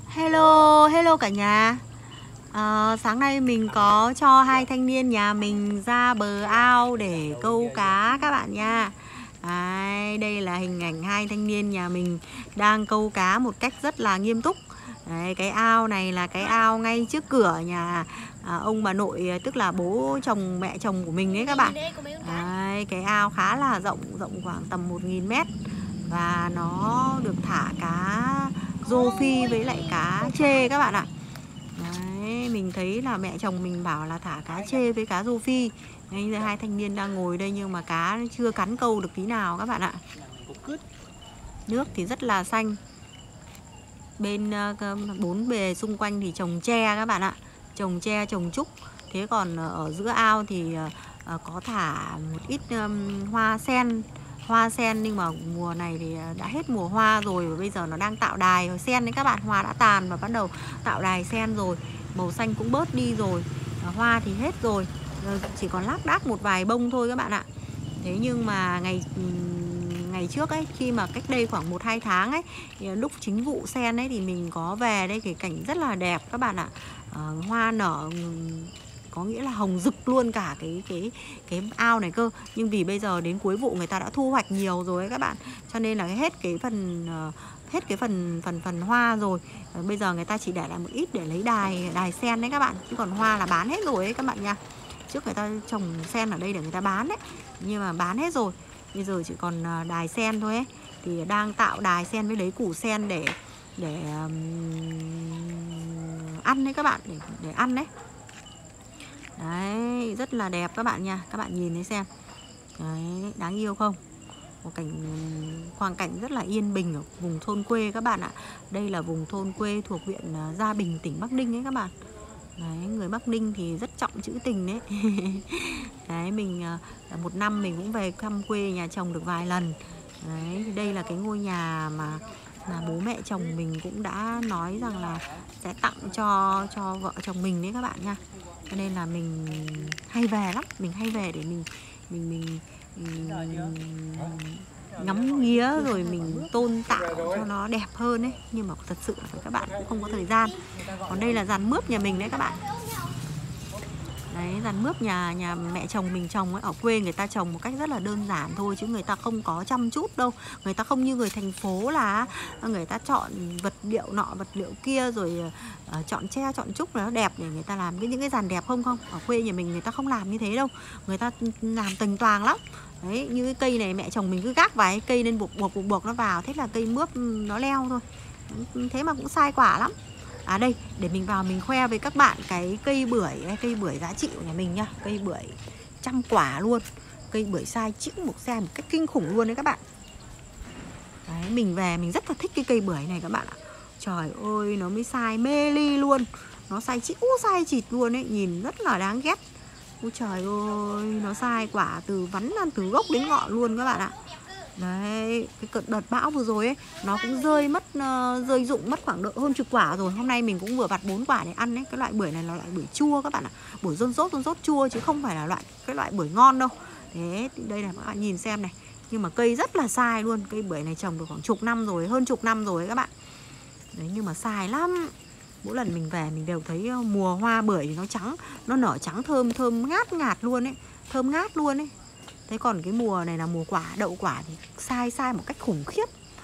Hello, hello cả nhà. Sáng nay mình có cho hai thanh niên nhà mình ra bờ ao để câu cá các bạn nha. Đây là hình ảnh hai thanh niên nhà mình đang câu cá một cách rất là nghiêm túc. Đấy, cái ao này là cái ao ngay trước cửa nhà ông bà nội, tức là bố chồng mẹ chồng của mình ấy các bạn. Đấy, cái ao khá là rộng khoảng tầm 1000 mét. Và nó được thả cá rô phi với lại cá trê các bạn ạ. Đấy, mình thấy là mẹ chồng mình bảo là thả cá trê với cá rô phi. Đấy, hai thanh niên đang ngồi đây nhưng mà cá chưa cắn câu được tí nào các bạn ạ. Nước thì rất là xanh. Bên bốn bề xung quanh thì trồng tre các bạn ạ. Trồng tre, trồng trúc. Thế còn ở giữa ao thì có thả một ít hoa sen, nhưng mà mùa này thì đã hết mùa hoa rồi, và bây giờ nó đang tạo đài sen đấy các bạn. Hoa đã tàn và bắt đầu tạo đài sen rồi, màu xanh cũng bớt đi rồi, hoa thì hết rồi, chỉ còn lác đác một vài bông thôi các bạn ạ. Thế nhưng mà ngày trước ấy, khi mà cách đây khoảng 1-2 tháng ấy, lúc chính vụ sen ấy thì mình có về đây, cái cảnh rất là đẹp các bạn ạ. Hoa nở, có nghĩa là hồng rực luôn cả cái ao này cơ. Nhưng vì bây giờ đến cuối vụ người ta đã thu hoạch nhiều rồi ấy các bạn, cho nên là hết cái phần hoa rồi. Bây giờ người ta chỉ để lại một ít để lấy đài sen đấy các bạn, chứ còn hoa là bán hết rồi ấy các bạn nha. Trước người ta trồng sen ở đây để người ta bán đấy, nhưng mà bán hết rồi. Bây giờ chỉ còn đài sen thôi ấy. Thì đang tạo đài sen với lấy củ sen để ăn đấy các bạn, để ăn đấy. Đấy, rất là đẹp các bạn nha. Các bạn nhìn thấy xem. Đấy, đáng yêu không? Một quang cảnh rất là yên bình ở vùng thôn quê các bạn ạ. Đây là vùng thôn quê thuộc huyện Gia Bình, tỉnh Bắc Ninh ấy các bạn. Đấy, người Bắc Ninh thì rất trọng trữ tình đấy. Đấy, mình một năm mình cũng về thăm quê nhà chồng được vài lần. Đấy, đây là cái ngôi nhà mà bố mẹ chồng mình cũng đã nói rằng là sẽ tặng cho vợ chồng mình đấy các bạn nha. Cho nên là mình hay về lắm, mình hay về để mình ngắm nghía rồi mình tôn tạo cho nó đẹp hơn ấy. Nhưng mà thật sự là các bạn cũng không có thời gian. Còn đây là giàn mướp nhà mình đấy các bạn. Đấy, giàn mướp nhà mẹ chồng mình trồng ấy. Ở quê người ta trồng một cách rất là đơn giản thôi, chứ người ta không có chăm chút đâu. Người ta không như người thành phố là người ta chọn vật liệu nọ vật liệu kia, rồi chọn tre chọn trúc nó đẹp để người ta làm những cái giàn đẹp không. Ở quê nhà mình người ta không làm như thế đâu. Người ta làm tành toàng lắm. Đấy, như cái cây này mẹ chồng mình cứ gác vài cây lên buộc nó vào, thế là cây mướp nó leo thôi. Thế mà cũng sai quả lắm. Đây, để mình vào mình khoe với các bạn cái cây bưởi giá trị của nhà mình nha. Cây bưởi trăm quả luôn. Cây bưởi sai chĩu một xe một cách kinh khủng luôn đấy các bạn. Đấy, mình về mình rất là thích cái cây bưởi này các bạn ạ. Trời ơi, nó mới sai mê ly luôn. Nó sai chĩu sai chịt luôn ấy, nhìn rất là đáng ghét. Ôi trời ơi, nó sai quả từ vắn ra từ gốc đến ngọn luôn các bạn ạ. Đấy, cái đợt bão vừa rồi ấy, nó cũng rơi rụng mất khoảng hơn chục quả rồi. Hôm nay mình cũng vừa vặt 4 quả để ăn đấy. Cái loại bưởi này là loại bưởi chua các bạn ạ. Bưởi rôn rốt chua chứ không phải là cái loại bưởi ngon đâu. Thế đây là các bạn nhìn xem này. Nhưng mà cây rất là sai luôn. Cây bưởi này trồng được khoảng chục năm rồi, hơn chục năm rồi các bạn. Đấy, nhưng mà sai lắm. Mỗi lần mình về mình đều thấy mùa hoa bưởi thì nó trắng, nó nở trắng thơm ngát luôn ấy. Thơm ngát luôn ấy. Thế còn cái mùa này là mùa đậu quả thì sai một cách khủng khiếp.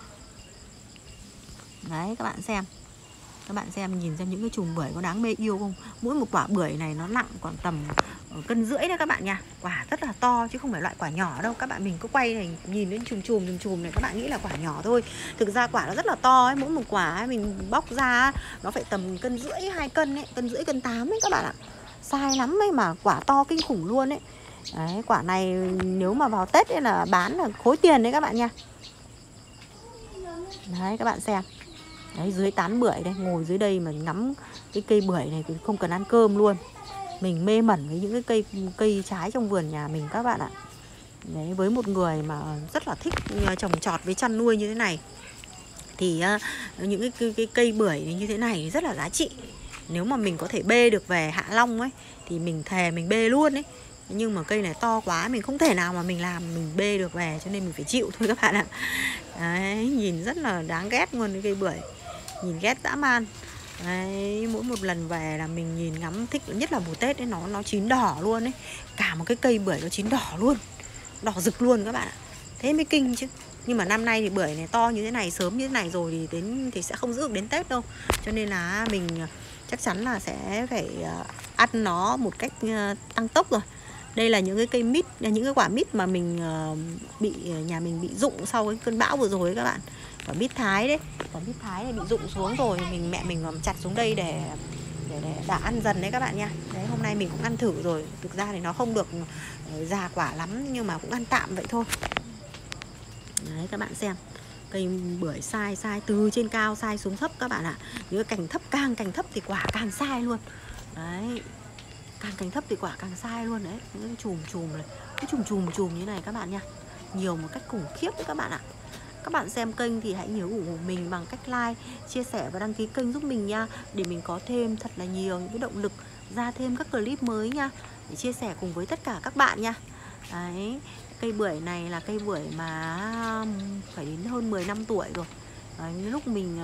Đấy, các bạn xem. Các bạn xem, nhìn xem những cái chùm bưởi có đáng mê yêu không? Mỗi một quả bưởi này nó nặng khoảng tầm 1,5 cân đấy các bạn nha. Quả rất là to chứ không phải loại quả nhỏ đâu. Các bạn mình cứ quay này nhìn đến chùm này các bạn nghĩ là quả nhỏ thôi. Thực ra quả nó rất là to ấy. Mỗi một quả ấy, mình bóc ra nó phải tầm 1,5 cân, 2 cân ấy, 1,5 cân, 1,8 ấy các bạn ạ. Sai lắm ấy, mà quả to kinh khủng luôn ấy. Đấy, quả này nếu mà vào Tết ấy là bán là khối tiền đấy các bạn nha. Đấy, các bạn xem. Đấy, dưới tán bưởi đây, ngồi dưới đây mà ngắm cái cây bưởi này thì không cần ăn cơm luôn. Mình mê mẩn với những cái cây trái trong vườn nhà mình các bạn ạ. Đấy, với một người mà rất là thích trồng trọt với chăn nuôi như thế này thì những cái cây bưởi như thế này rất là giá trị. Nếu mà mình có thể bê được về Hạ Long ấy thì mình thề mình bê luôn ấy. Nhưng mà cây này to quá, mình không thể nào mà mình bê được về, cho nên mình phải chịu thôi các bạn ạ. Đấy, nhìn rất là đáng ghét luôn cái cây bưởi. Nhìn ghét dã man. Đấy, mỗi một lần về là mình nhìn ngắm thích, nhất là mùa Tết ấy, nó chín đỏ luôn ấy. Cả một cái cây bưởi nó chín đỏ luôn, đỏ rực luôn các bạn ạ. Thế mới kinh chứ. Nhưng mà năm nay thì bưởi này to như thế này, sớm như thế này rồi thì sẽ không giữ được đến Tết đâu. Cho nên là mình chắc chắn là sẽ phải ăn nó một cách tăng tốc rồi. Đây là những cái cây mít, những cái quả mít mà mình nhà mình bị rụng sau cái cơn bão vừa rồi ấy các bạn. Quả mít Thái đấy, quả mít Thái này bị rụng xuống rồi, mẹ mình chặt xuống đây để đã ăn dần đấy các bạn nha. Đấy, hôm nay mình cũng ăn thử rồi. Thực ra thì nó không được già quả lắm nhưng mà cũng ăn tạm vậy thôi. Đấy các bạn xem, cây bưởi sai từ trên cao sai xuống thấp các bạn ạ. Những cái cành thấp, càng cành thấp thì quả càng sai luôn. Đấy, càng cành thấp thì quả càng sai luôn đấy. Những cái chùm này, cái chùm như này các bạn nha, nhiều một cách khủng khiếp đấy các bạn ạ. Các bạn xem kênh thì hãy nhớ ủng hộ mình bằng cách like, chia sẻ và đăng ký kênh giúp mình nha, để mình có thêm thật là nhiều những cái động lực ra thêm các clip mới nha, để chia sẻ cùng với tất cả các bạn nha. Đấy, cây bưởi này là cây bưởi mà phải đến hơn 10 năm tuổi rồi. Đấy, lúc mình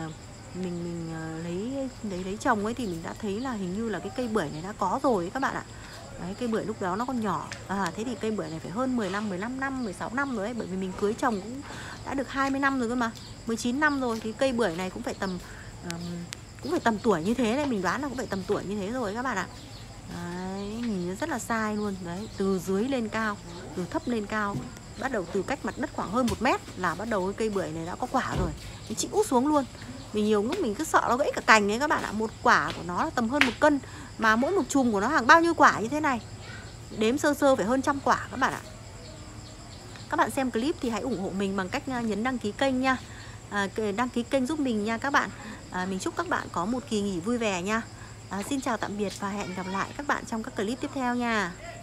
lấy chồng ấy thì mình đã thấy là hình như là cái cây bưởi này đã có rồi ấy các bạn ạ. Đấy, cây bưởi lúc đó nó còn nhỏ. Thế thì cây bưởi này phải hơn 15 năm, 16 năm rồi ấy. Bởi vì mình cưới chồng cũng đã được 20 năm rồi cơ mà, 19 năm rồi. Thì cây bưởi này cũng phải tầm tuổi như thế đấy. Mình đoán là cũng phải tầm tuổi như thế rồi các bạn ạ. Đấy, nhìn rất là sai luôn. Đấy, từ dưới lên cao, từ thấp lên cao, bắt đầu từ cách mặt đất khoảng hơn 1 mét là bắt đầu cái cây bưởi này đã có quả rồi. Nó chĩu xuống luôn. Mình nhiều lúc mình cứ sợ nó gãy cả cành ấy các bạn ạ. Một quả của nó là tầm hơn 1 cân, mà mỗi một chùm của nó hàng bao nhiêu quả như thế này. Đếm sơ sơ phải hơn 100 quả các bạn ạ. Các bạn xem clip thì hãy ủng hộ mình bằng cách nhấn đăng ký kênh nha. Đăng ký kênh giúp mình nha các bạn. Mình chúc các bạn có một kỳ nghỉ vui vẻ nha. Xin chào tạm biệt và hẹn gặp lại các bạn trong các clip tiếp theo nha.